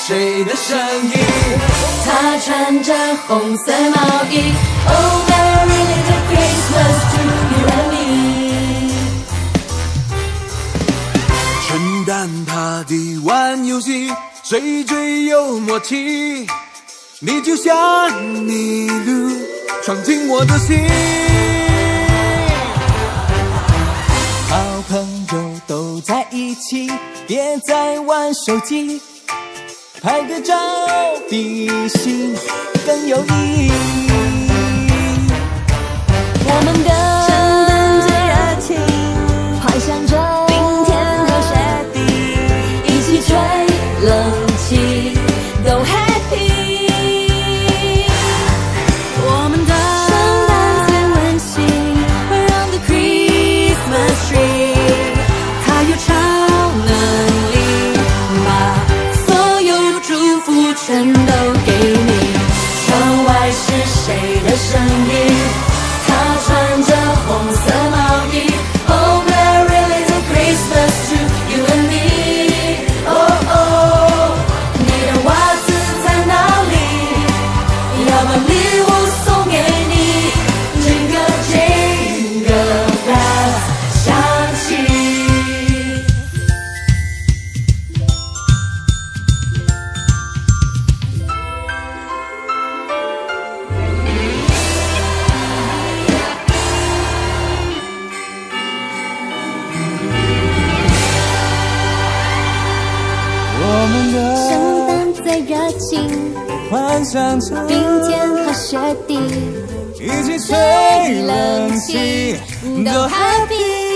谁的声音？ 她穿着红色毛衣。Oh Merry Little Christmas to you and me。 圣诞趴地玩游戏，谁最有默契？你就像麋鹿，闯进我的心。好朋友都在一起，别再玩手机，拍个照比心更有意义。 我们的圣诞最热情，幻想着冰天和雪地，一起吹冷气，都 happy。我们的圣诞最温馨 ，Around the Christmas tree， 它有超能力，把所有祝福全都给你。窗外是谁的声音？她穿着红色毛衣。Oh Merry Little Christmas to you and me。Oh oh， 你的袜子在哪里？要把礼物送给你。Jingle bells 响起。 我们的圣诞最热情， 幻想着冰天和雪地， 一起吹冷气， 都 happy。